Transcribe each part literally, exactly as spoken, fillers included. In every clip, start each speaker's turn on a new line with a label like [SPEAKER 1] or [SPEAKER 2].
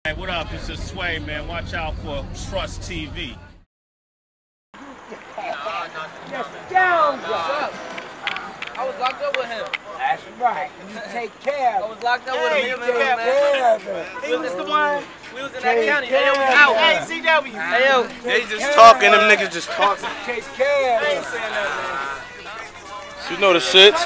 [SPEAKER 1] Hey, what up? It's just Sway, man. Watch out for Trust T V.
[SPEAKER 2] Just down,
[SPEAKER 3] What's up? I was locked up with him.
[SPEAKER 2] That's right. You take care
[SPEAKER 3] I
[SPEAKER 2] of
[SPEAKER 3] was
[SPEAKER 2] it.
[SPEAKER 3] locked up with
[SPEAKER 2] Hey,
[SPEAKER 3] him.
[SPEAKER 2] you take care of it.
[SPEAKER 3] He was the one. We was in that
[SPEAKER 2] Take
[SPEAKER 3] county. Hey, yo, we
[SPEAKER 2] care
[SPEAKER 3] out.
[SPEAKER 2] of
[SPEAKER 3] Hey,
[SPEAKER 2] it.
[SPEAKER 3] C W. Hey, yo.
[SPEAKER 4] They just talking, them niggas just talking.
[SPEAKER 2] Take care of
[SPEAKER 3] I
[SPEAKER 2] it.
[SPEAKER 3] ain't saying nothing.
[SPEAKER 4] You know the shits.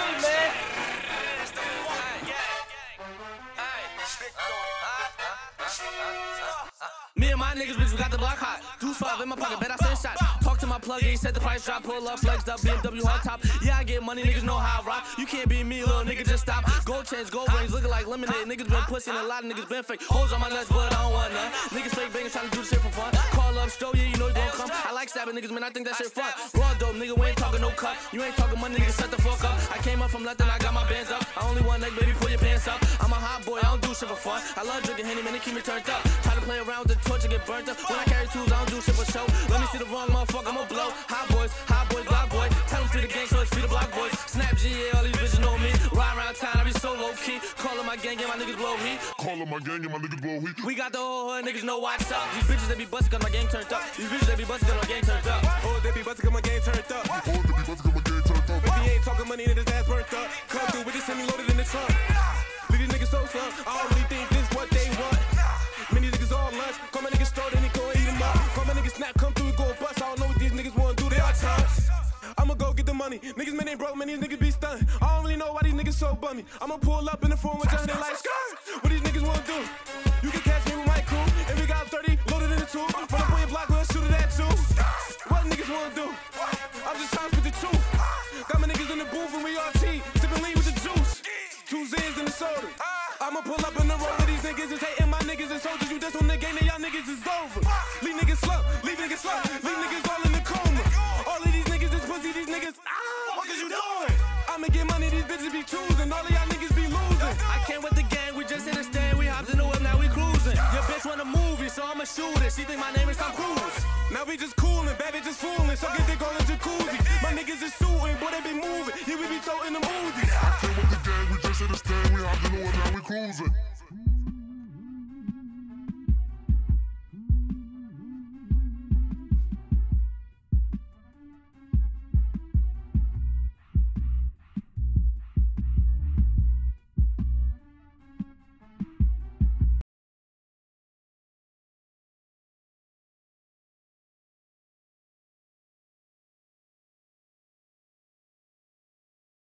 [SPEAKER 5] Me and my niggas, bitch, we got the block hot. Deuce five in my pocket, bet I send shot. Talk to my plug, he said the price drop. Pull up, flexed up, B M W hard top. Yeah, I get money, niggas know how I rock. You can't be me, little nigga, just stop. Gold chains, gold rings, looking like lemonade. Niggas been pussy and a lot of niggas been fake. Hoes on my nuts, but I don't want none. Niggas fake banging, trying to do shit for fun. Call up, stroll, yeah, you know you gon' come. I like stabbing niggas, man, I think that shit fun. Raw dope, nigga, we ain't talking no cut. You ain't talking money, nigga, shut the fuck up. I came up from London, I got my bands up. I only want neck, baby, pull your pants up. I'm a hot boy, I don't do shit for fun. I love drinking Henny, man, they keep me turned up. Try to play around with the torch and get burnt up. When I carry tools, I don't do shit for show. Let me see the wrong motherfucker, I'ma blow. Hot boys, hot boys, block boy. Tell them free the gang, so it's free the block boys. Snap G, yeah, all these bitches know me. Ride around town, I be so low key. Callin' my gang, yeah, my niggas blow heat.
[SPEAKER 6] Callin' my gang and my niggas blow heat.
[SPEAKER 5] We got the whole hood, niggas know what's up. These bitches, they be bustin' cause my gang turned up. These bitches, they be bustin' cause my gang turned up.
[SPEAKER 6] Oh, they be bustin' cause my gang turned up. Oh, they be bustin' cause my gang turned up. If he ain't talking money, then his ass burnt up. Come through with this semi loaded in the trunk. Leave these niggas so slump. I don't really think this what they want. Many niggas all lunch. Call my niggas store, then they go eat them up. Call my niggas snap, come through and go bust. I don't know what these niggas wanna do, they are chumps. I'ma go get the money. Niggas, man, ain't broke, man, these niggas be stunned. I don't really know why these niggas so bummy. I'ma pull up in the phone with John, they like, skirt. What these niggas wanna do? You can catch me with my crew, and we got thirty loaded in the tube. Run up on your block, we'll shoot it at two. What niggas wanna do? I'm just trying to spit the truth. Got my niggas in the booth and we all tea, sipping lean with the juice. Two Z's in the soda. I'ma pull up in the road with these niggas and hating my niggas and soldiers. You just on the game, then y'all niggas is over. Leave niggas slump, leave niggas slump, leave niggas all in the coma. All of these niggas is pussy, these niggas, ah, what is you doing? I'ma get money, these bitches be choosing, all of y'all niggas be losing.
[SPEAKER 5] I came with the gang, we just in the stand, we hopped in the whip, now we cruising. Your bitch want a movie, so I'ma shoot it. She think my name is Tom Cruise.
[SPEAKER 6] Now we just coolin', bad bitches foolin', so get dick on the jacuzzi. My niggas is shootin', boy, they be moving, yeah, we be toting the movies. I came with the gang, we just in the stand, we hopped in the whip, now we cruising.